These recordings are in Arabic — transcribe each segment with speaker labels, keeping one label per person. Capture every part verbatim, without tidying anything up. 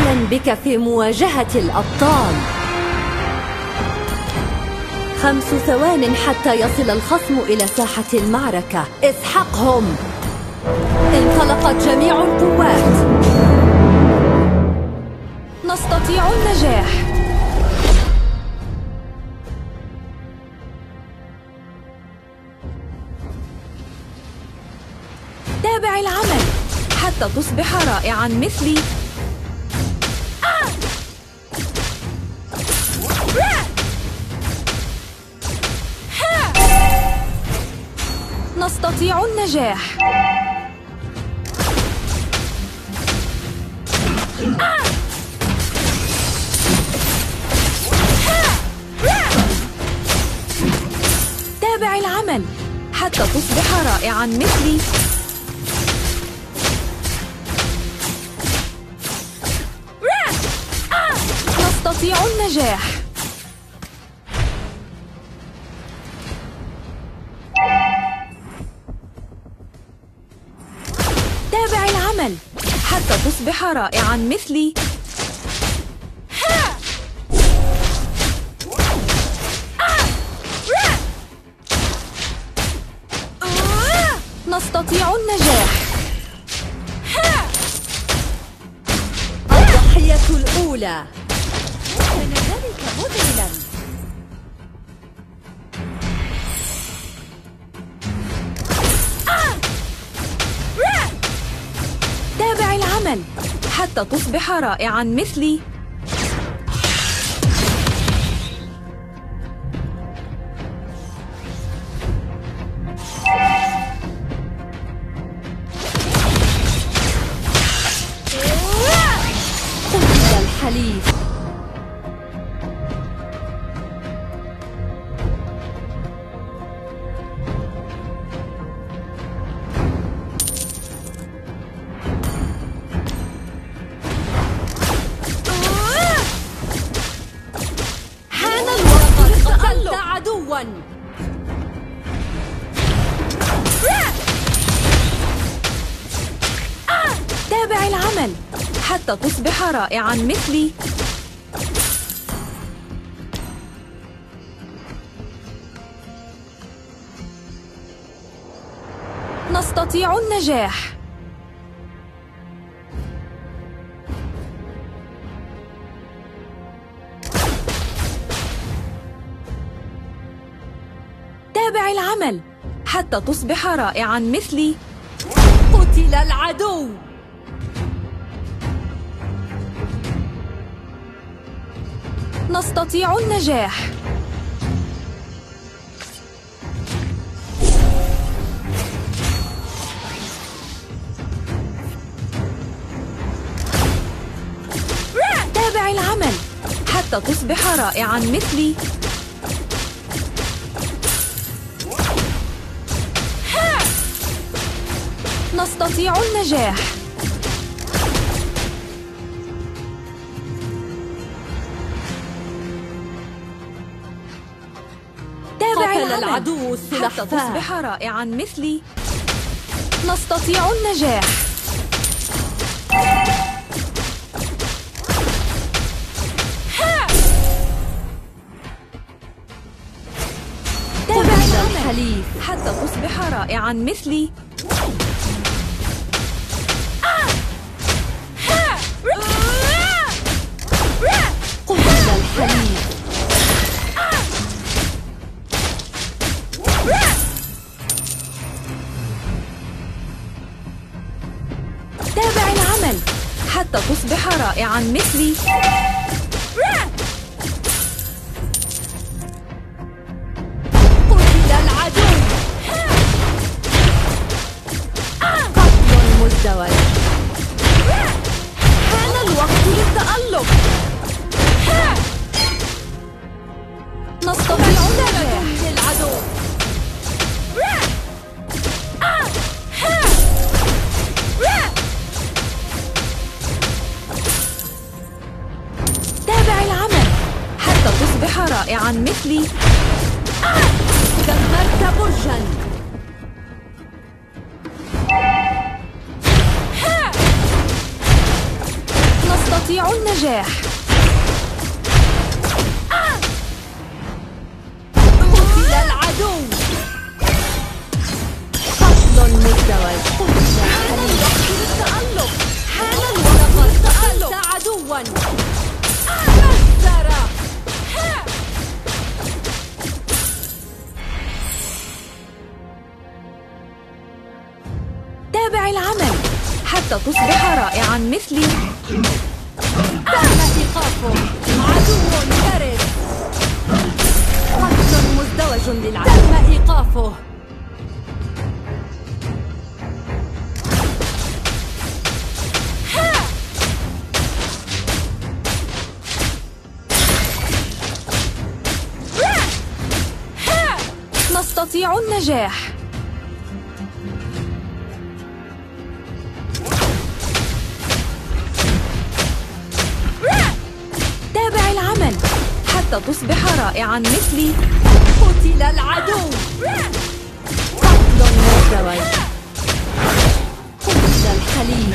Speaker 1: مرحبا بك في مواجهة الأبطال. خمس ثوان حتى يصل الخصم إلى ساحة المعركة. اسحقهم. انطلقت جميع القوات.
Speaker 2: نستطيع النجاح. تابع العمل حتى تصبح رائعاً مثلي. نستطيع النجاح. تابع العمل حتى تصبح رائعاً مثلي. نستطيع النجاح. تابع العمل حتى تصبح رائعاً مثلي. نستطيع النجاح.
Speaker 1: الضحية الأولى. كان ذلك مذهلاً.
Speaker 2: تابع العمل حتى تصبح رائعاً مثلي.
Speaker 1: قتل الحليف.
Speaker 2: تابع العمل حتى تصبح رائعاً مثلي. نستطيع النجاح. تابع العمل حتى تصبح رائعاً مثلي.
Speaker 1: قتل العدو.
Speaker 2: نستطيع النجاح. تابع العمل حتى تصبح رائعاً مثلي. نستطيع النجاح. تابع
Speaker 1: العدو
Speaker 2: حتى تصبح رائعاً مثلي. نستطيع النجاح. تابع العمل حتى تصبح رائعاً مثلي.
Speaker 1: قتل الحليف.
Speaker 2: تابع العمل حتى تصبح رائعاً مثلي.
Speaker 1: قتل العدو. قتل مزدوج.
Speaker 2: حان الوقت للتألق. نستطيع النجاح.
Speaker 1: للعدو.
Speaker 2: تابع العمل حتى تصبح رائعاً مثلي.
Speaker 1: دمرت برجاً.
Speaker 2: نستطيع النجاح.
Speaker 1: قتل العدو. قتل مزدوج. قتل الحليف.
Speaker 2: للتألق. حان
Speaker 1: لقد
Speaker 2: الوقت
Speaker 1: قتلت
Speaker 2: للتألق.
Speaker 1: عدوا. كسر.
Speaker 2: تابع العمل حتى تصبح رائعا مثلي.
Speaker 1: تم إيقافه. عدو كارث. قتل مزدوج للعدو. تم إيقافه.
Speaker 2: نستطيع النجاح. تابع العمل حتى تصبح رائعا مثلي.
Speaker 1: قتل العدو. قتل مزدوج. قتل الحليف.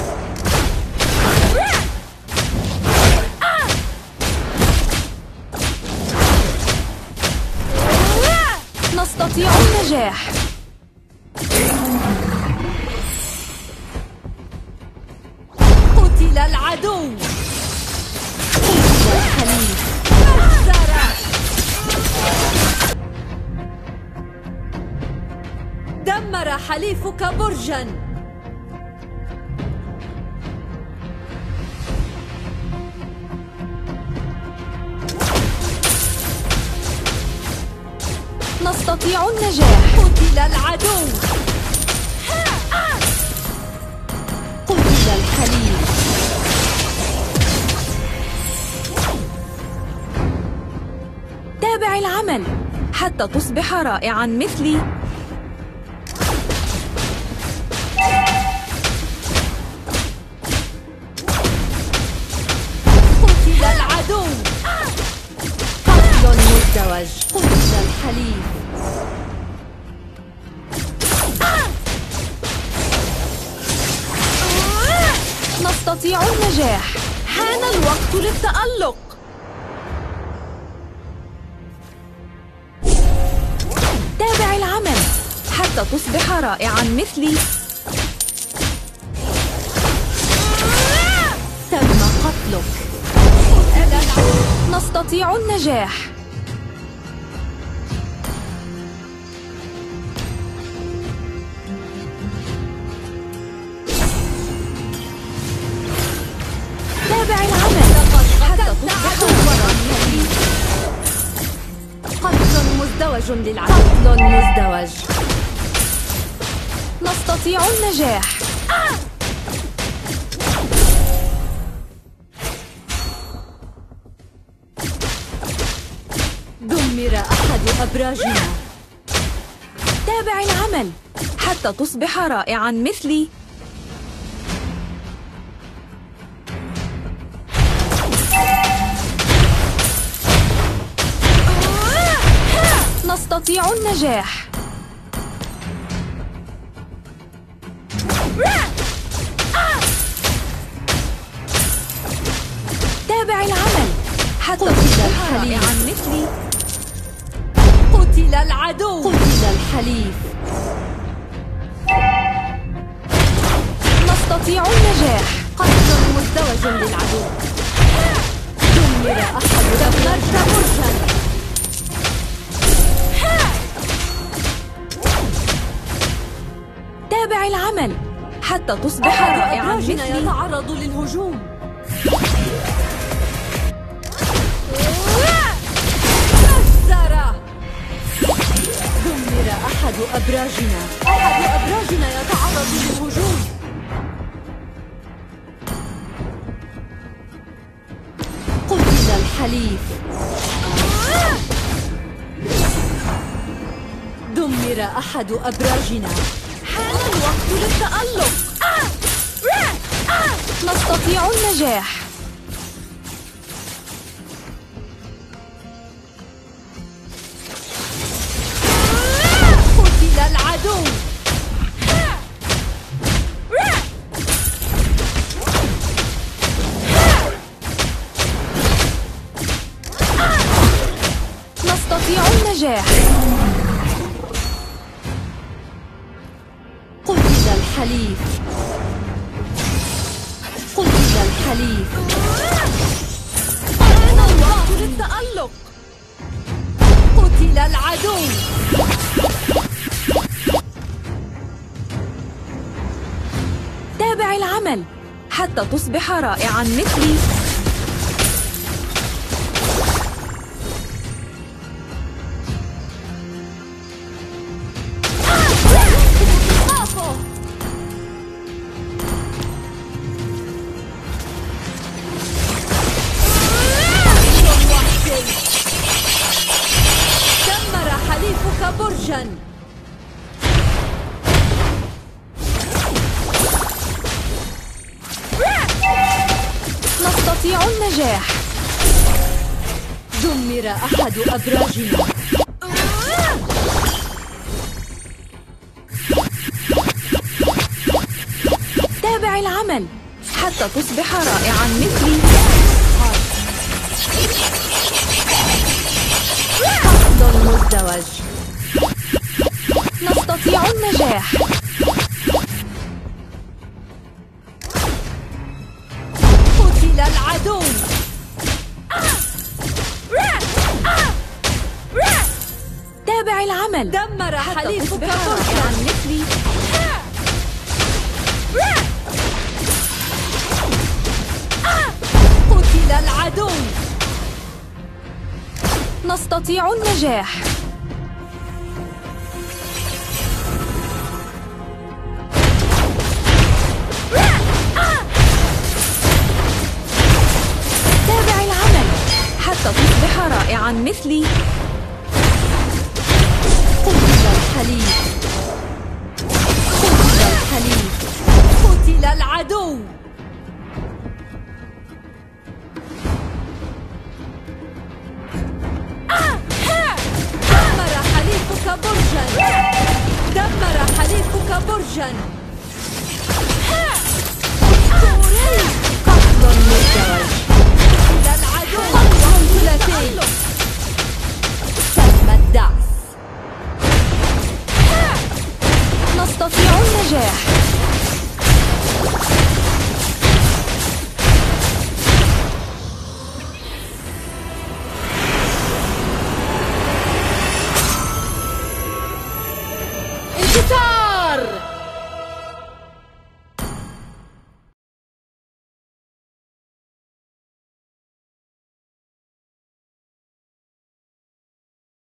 Speaker 2: نستطيع النجاح.
Speaker 1: قتل العدو. قتل الحليف. كسر. دمر حليفك برجا.
Speaker 2: نستطيع النجاح.
Speaker 1: قتل العدو. قتل الحليف.
Speaker 2: تابع العمل حتى تصبح رائعا مثلي.
Speaker 1: قتل العدو. قتل مزدوج. قتل الحليف.
Speaker 2: نستطيع النجاح. حان الوقت للتألق. تابع العمل حتى تصبح رائعا مثلي.
Speaker 1: تم قتلك.
Speaker 2: نستطيع النجاح. تابع العمل حتى تصبح رائعا مثلي.
Speaker 1: قتل مزدوج للعدو. قتل مزدوج.
Speaker 2: نستطيع النجاح.
Speaker 1: دمر أحد أبراجنا.
Speaker 2: تابع العمل حتى تصبح رائعا مثلي. نستطيع النجاح. تابع العمل حتى تصبح رائعا مثلي.
Speaker 1: قتل العدو. قتل الحليف.
Speaker 2: نستطيع النجاح.
Speaker 1: قتل مزدوج للعدو. دمر أحد. دمرت برجا.
Speaker 2: تابع العمل حتى تصبح رائعا
Speaker 1: أبراجنا
Speaker 2: مثلي.
Speaker 1: يتعرض للهجوم. كسر. دمر أحد أبراجنا. أحد أبراجنا يتعرض للهجوم. قتل الحليف. دمر أحد أبراجنا.
Speaker 2: حان الوقت للتألق. نستطيع النجاح.
Speaker 1: قتل العدو.
Speaker 2: النجاح.
Speaker 1: قتل الحليف. قتل الحليف.
Speaker 2: أنا الوقت للتألق.
Speaker 1: قتل العدو.
Speaker 2: تابع العمل حتى تصبح رائعاً مثلي.
Speaker 1: دمر حليفك برجاً.
Speaker 2: نستطيع النجاح.
Speaker 1: دمر أحد أبراجنا.
Speaker 2: تابع العمل حتى تصبح رائعاً مثلي.
Speaker 1: قصد مزدوج.
Speaker 2: نستطيع النجاح.
Speaker 1: قتل العدو.
Speaker 2: تابع العمل
Speaker 1: دمر
Speaker 2: حتى
Speaker 1: حليفك
Speaker 2: تصبح رائعاً
Speaker 1: برجاً.
Speaker 2: مثلي.
Speaker 1: قتل العدو.
Speaker 2: نستطيع النجاح. تابع العمل حتى تصبح رائعاً مثلي.
Speaker 1: قتل الحليف. قتل الحليف. قتل العدو. دمر حليفك برجاً. دمر حليفك برجاً. أسطوري. قتل مزدوج. قتل العدو. قتل ثلاثي. تم الدعس.
Speaker 2: نستطيع النجاح.
Speaker 1: انتصار.